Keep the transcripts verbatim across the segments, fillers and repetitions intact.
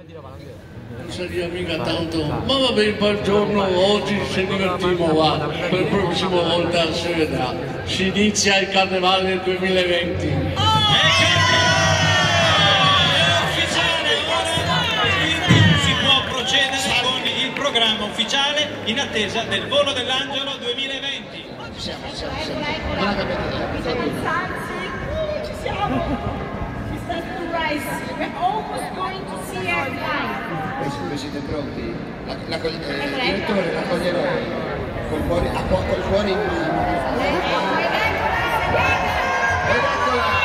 Non sarebbe mica tanto, ma vabbè, il bel giorno, oggi ci divertiamo, va, per la prossima volta si vedrà. Si inizia il carnevale duemilaventi. È ufficiale, ora si può procedere con il programma ufficiale in attesa del volo dell'angelo duemilaventi. Ci siamo, ci siamo, ci siamo. Non la Ci siamo! We start to rise. We're almost going to see our flight. Siete pronti? La, la, eh, il direttore la coglierò col cuore, a, col cuore in mano. Ed eccola!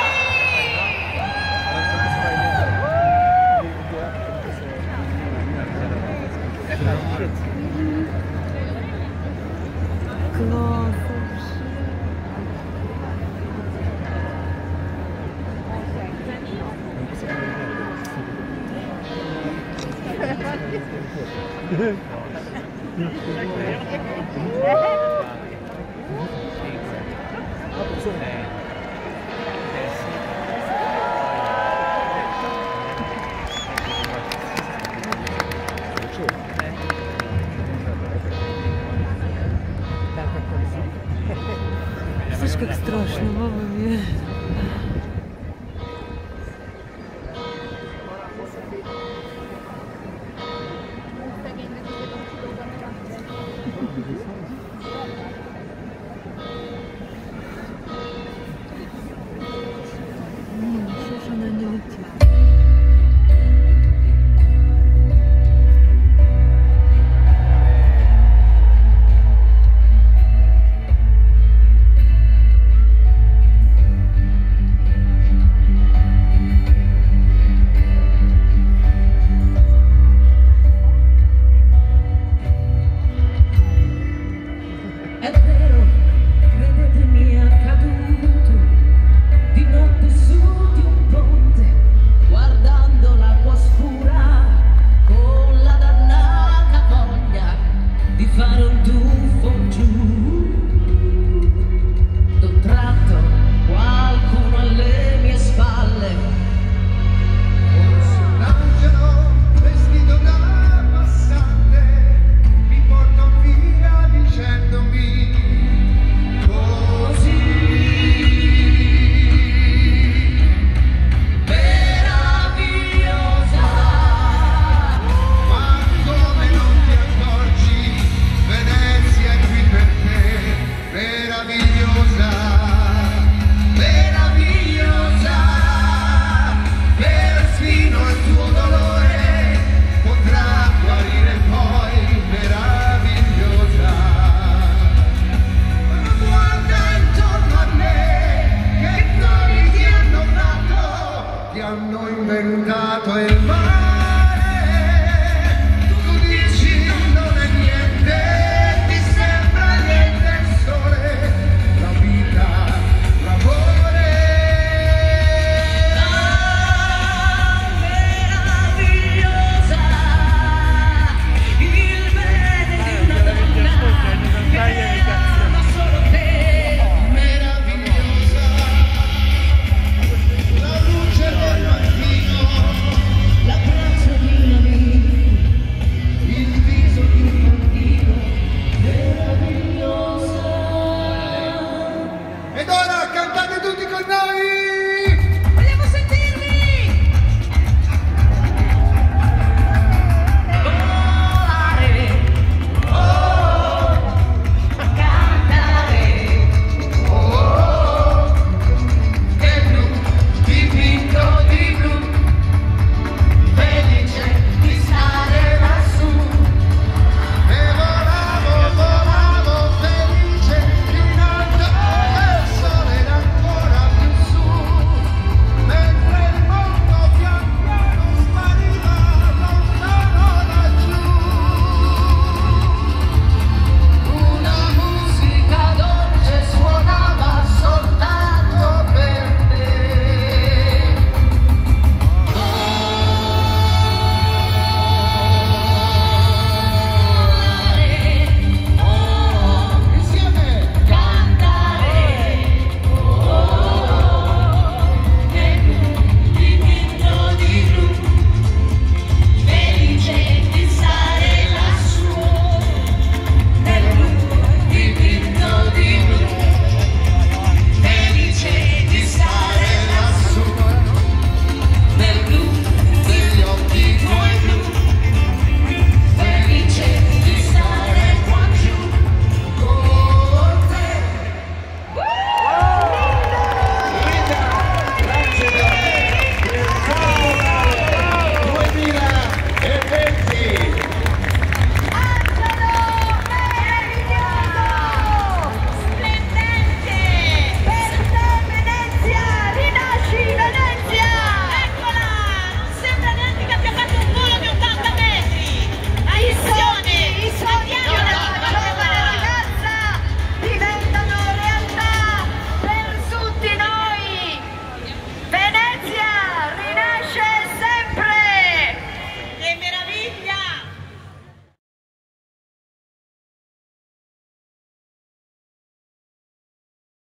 Слышь, как страшно, мама мне.